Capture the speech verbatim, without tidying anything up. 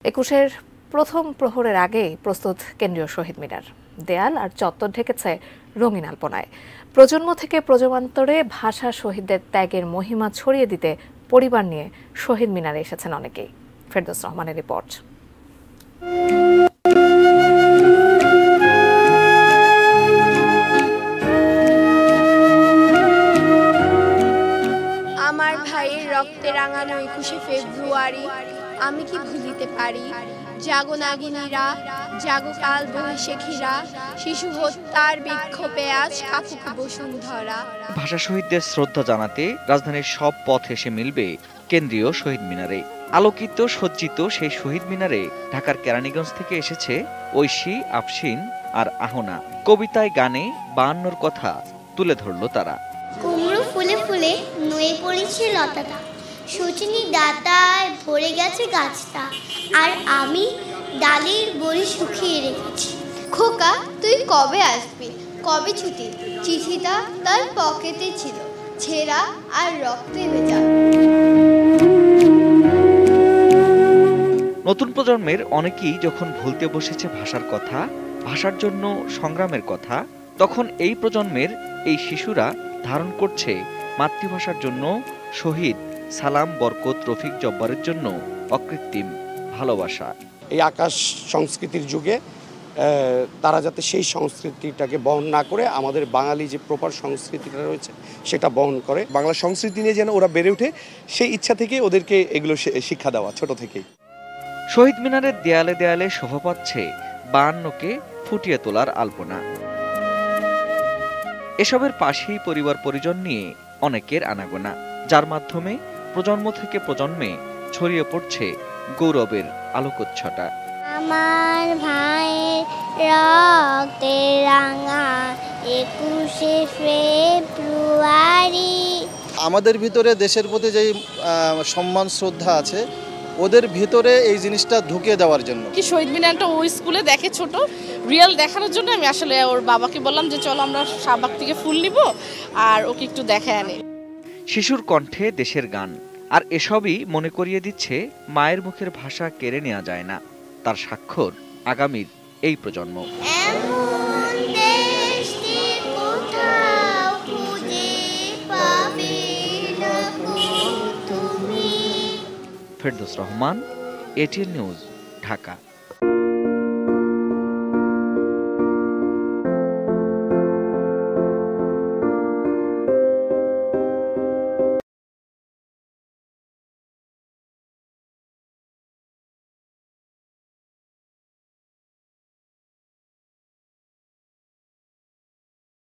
একুশের প্রথম প্রহরের আগে প্রস্তুত কেন্দ্রীয় শহীদ মিনার, দেয়াল আর চত্বর ঢেকেছে রঙিন আলপনায়। প্রজন্ম থেকে প্রজন্মান্তরে ভাষা শহীদদের ত্যাগের মহিমা ছড়িয়ে দিতে পরিবার নিয়ে শহীদ মিনারে এসেছেন অনেকেই। ফেরদৌস রহমানের রিপোর্ট। আমার ভাইয়ের রক্তে রাঙানো একুশে ফেব্রুয়ারি আমি কি ভুলিতে পারি। জাগো নাগিনীরা, জাগো কাল বৈশাখীরা, শিশু হত্যার বিক্ষোভে আজ কাপুক বসুন্ধরা। ভাষা শহীদদের শ্রদ্ধা জানাতে রাজধানীর সব পথ এসে মিলবে কেন্দ্রীয় শহীদ মিনারে। আলোকিত সজ্জিত সেই শহীদ মিনারে ঢাকার কেরানীগঞ্জ থেকে এসেছে ঐশী, আফসিন আর আহনা। কবিতায় গানে বায়ান্নর কথা তুলে ধরল তারা। কুমড়ো ফুলে ফুলে নুয়ে পড়েছে লতাটা, সচিনী ডাটায় ভরে গেছে গাছটা, আর আমি ডালের বড়ি শুকিয়ে রেখেছি। খোকা তুই কবে আসবি, কবে ছুটি? চিঠিটা তার পকেটে ছিল, ছেঁড়া আর রক্তে ভেজা। নতুন প্রজন্মের অনেকেই যখন ভুলতে বসেছে ভাষার কথা, ভাষার জন্য সংগ্রামের কথা, তখন এই প্রজন্মের এই শিশুরা ধারণ করছে মাতৃভাষার জন্য শহীদ সালাম, বরকত, রফিক, জব্বারের জন্য অকৃত্রিম ভালোবাসা। এই আকাশ সংস্কৃতির যুগে তারা যাতে সেই সংস্কৃতিটাকে বহন না করে আমাদের বাঙালি যে প্রপার সংস্কৃতিটা রয়েছে সেটা বহন করে। বাংলা সংস্কৃতি নিয়ে যেন ওরা বেড়ে ওঠে, সেই ইচ্ছা থেকে ওদেরকে এগুলো শিক্ষা দেওয়া ছোট থেকেই। শহীদ মিনারের দেয়ালে দেয়ালে শোভা পাচ্ছে বায়ান্নকে ফুটিয়ে তোলার আলপনা। এসবের পাশেই পরিবার পরিজন নিয়ে অনেকের আনাগোনা, যার মাধ্যমে প্রজন্ম থেকে প্রজন্মে ছড়িয়ে পড়ছে গৌরবের আলোকচ্ছটা। আমার ভাইয়ের রক্তে রাঙা একুশে ফেব্রুয়ারি। আমাদের ভিতরে দেশের প্রতি যেই সম্মান শ্রদ্ধা আছে, ওদের ভিতরে এই জিনিসটা ঢুকিয়ে দেওয়ার জন্য। কি শহীদ মিনারটা ওই স্কুলে দেখে ছোট, রিয়েল দেখানোর জন্য আমি আসলে ওর বাবাকে বললাম যে চলো আমরা শাহবাগ থেকে ফুল নিব আর ওকে একটু দেখায় আনি। শিশুর কণ্ঠে দেশের গান, আর এসবই মনে করিয়ে দিচ্ছে মায়ের মুখের ভাষা কেড়ে নেওয়া যায় না, তার স্বাক্ষর আগামীর এই প্রজন্ম। Ferdous Rahman, ATN News, Dhaka.